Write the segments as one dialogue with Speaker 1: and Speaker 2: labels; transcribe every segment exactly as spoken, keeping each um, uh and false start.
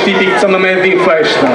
Speaker 1: típico de São Mamede em festa.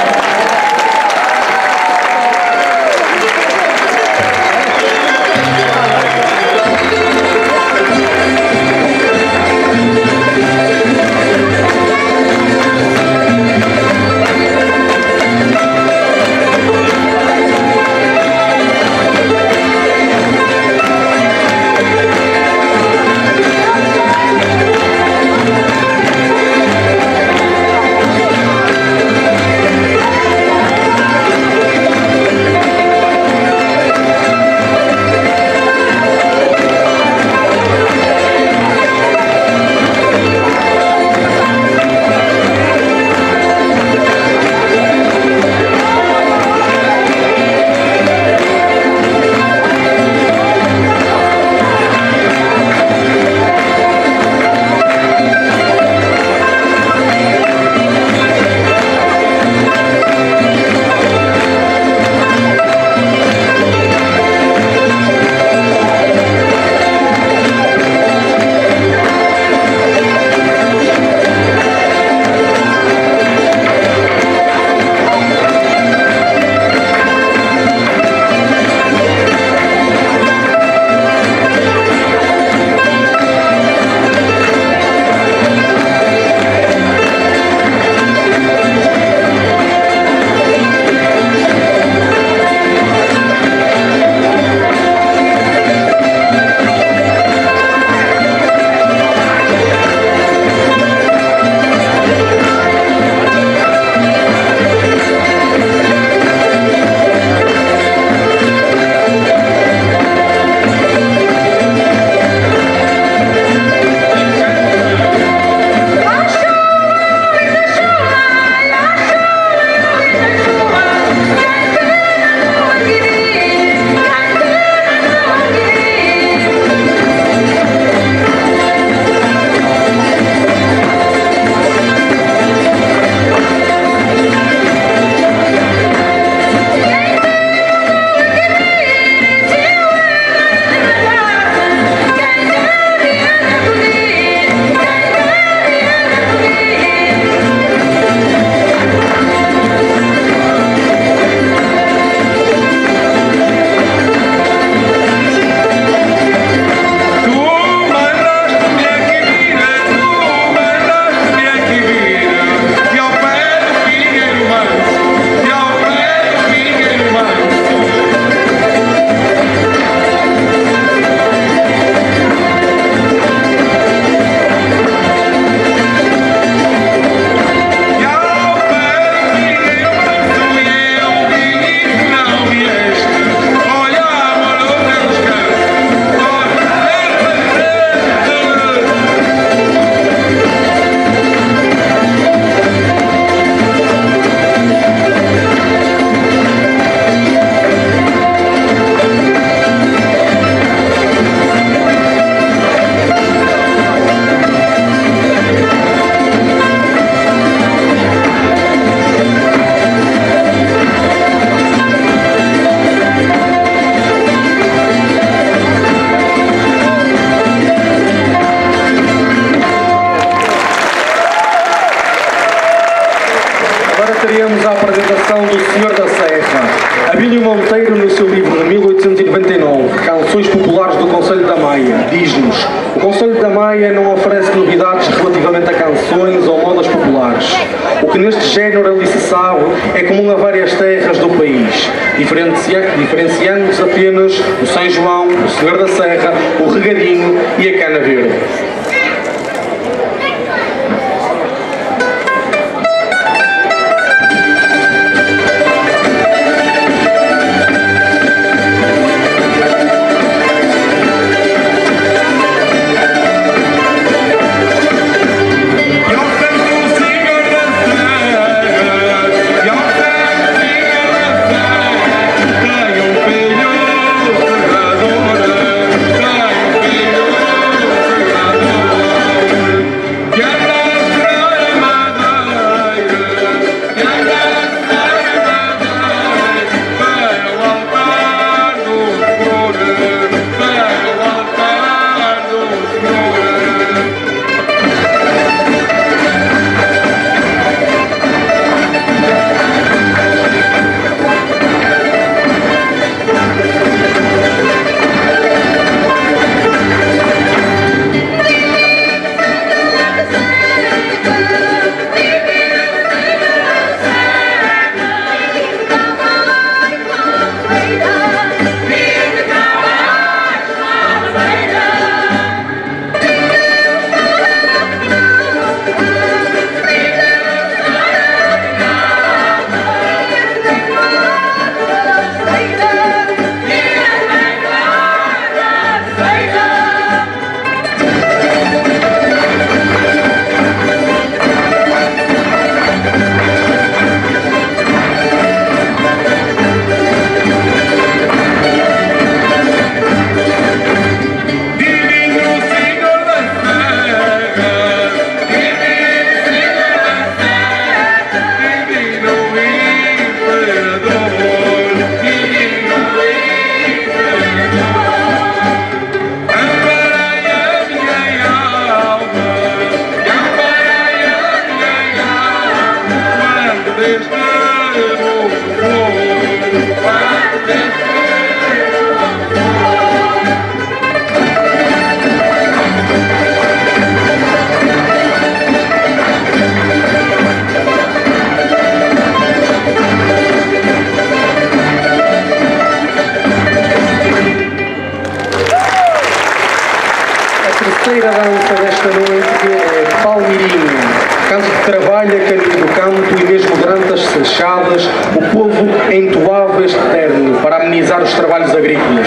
Speaker 1: Teríamos a apresentação do Senhor da Serra, Abílio Monteiro, no seu livro de mil oitocentos e noventa e nove, Canções Populares do Concelho da Maia, diz-nos: o Concelho da Maia não oferece novidades relativamente a canções ou modas populares. O que neste género ali se sabe é comum a várias terras do país, diferencia, diferenciando-se apenas o São João, o Senhor da Serra, o Regadinho e a Cana Verde.
Speaker 2: Oh,
Speaker 1: A terceira dança desta noite é Palmeirinha, canto que trabalha caminho do canto e mesmo durante as fechadas o povo entoava este terno para amenizar os trabalhos agrícolas.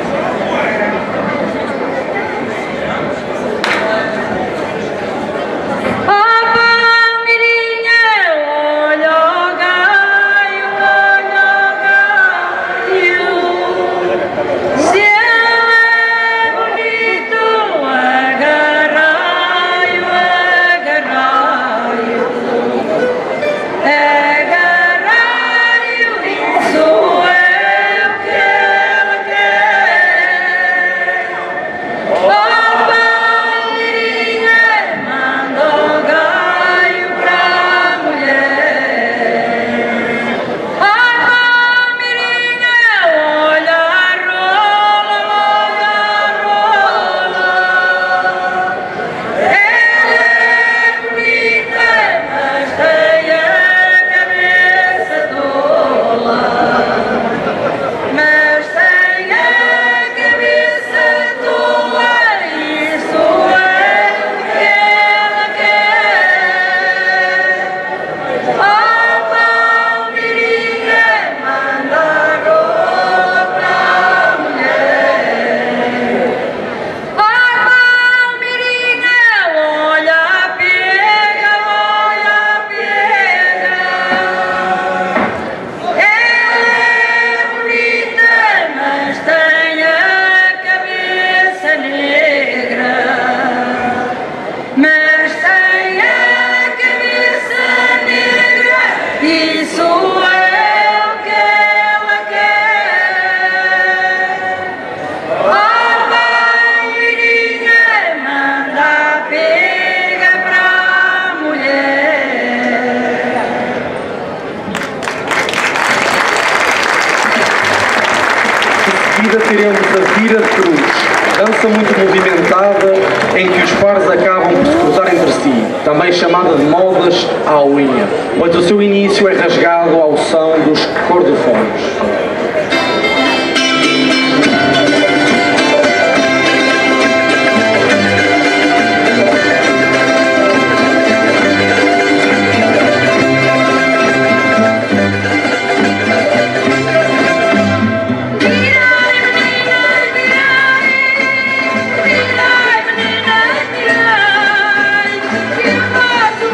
Speaker 1: Teremos a Vira de Cruz, dança muito movimentada em que os pares acabam por se cruzar entre si, também chamada de modas à unha, pois o seu início é rasgado ao som dos cordofones.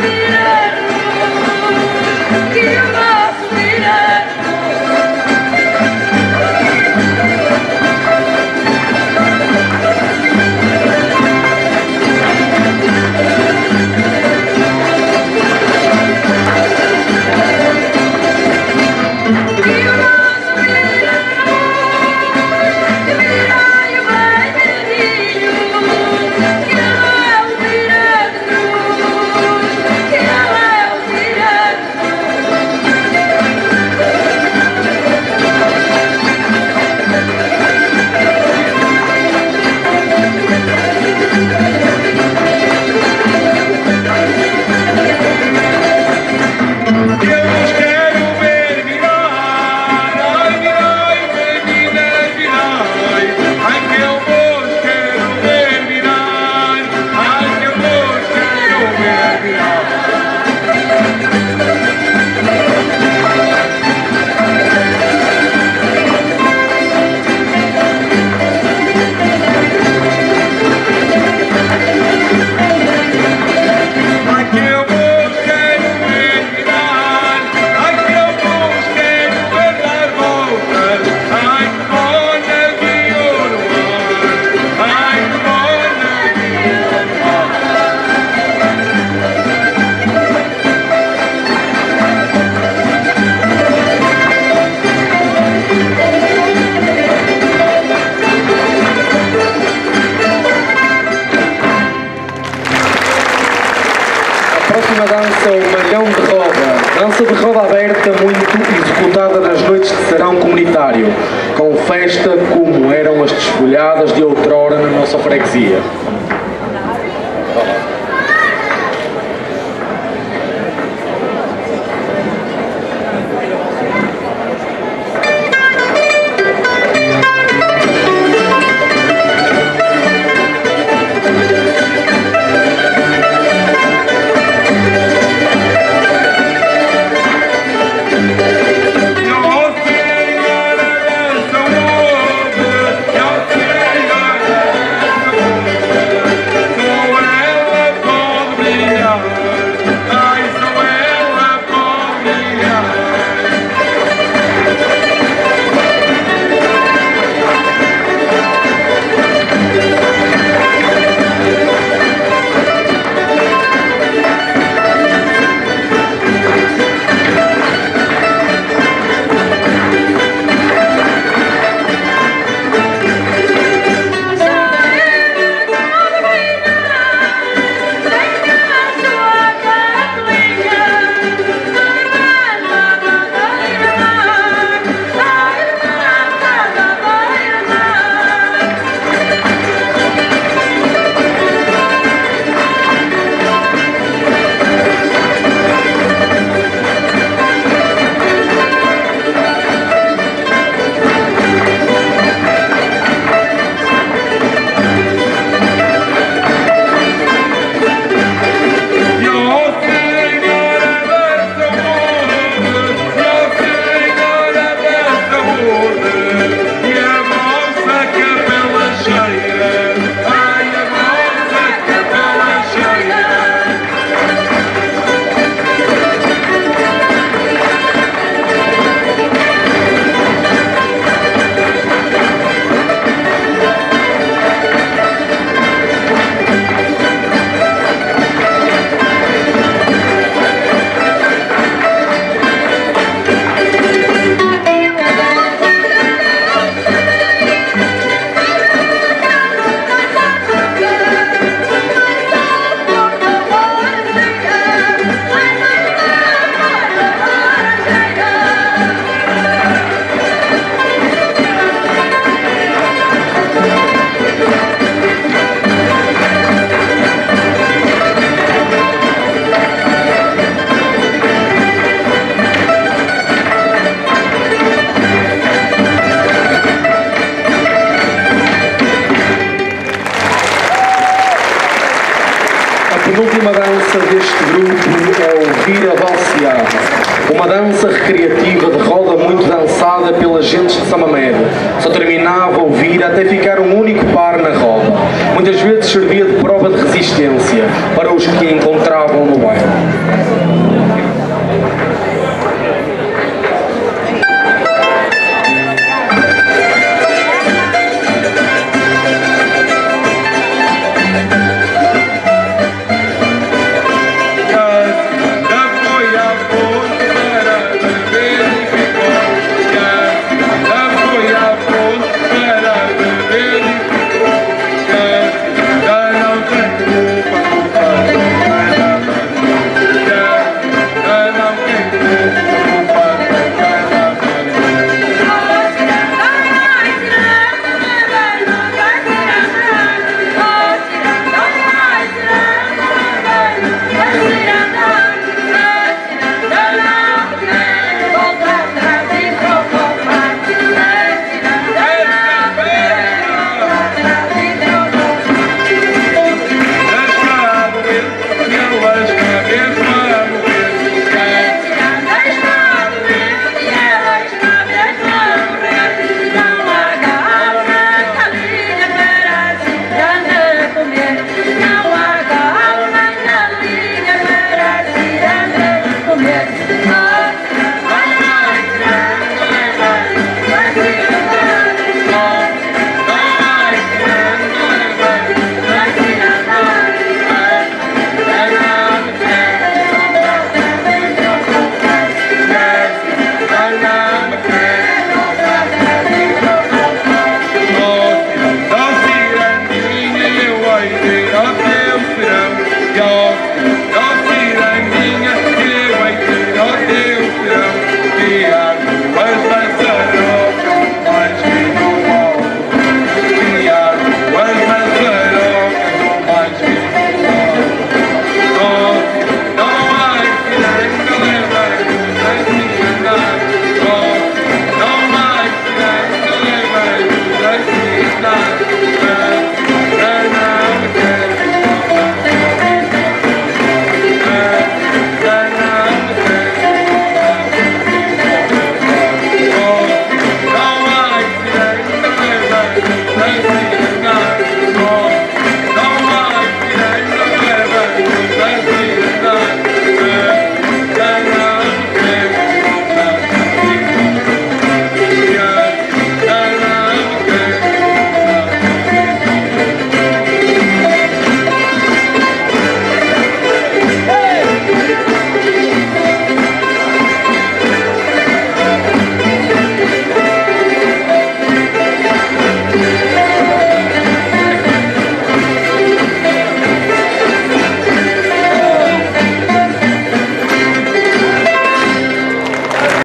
Speaker 2: Give us
Speaker 1: dança de roda aberta muito executada nas noites de serão comunitário, com festa como eram as desfolhadas de outrora na nossa freguesia. penúltima dança deste grupo é o Vira Valseado, uma dança recreativa de roda muito dançada pelas gentes de Samamede. Só terminava o vira até ficar um único par na roda. Muitas vezes servia de prova de resistência para os que encontravam no bairro.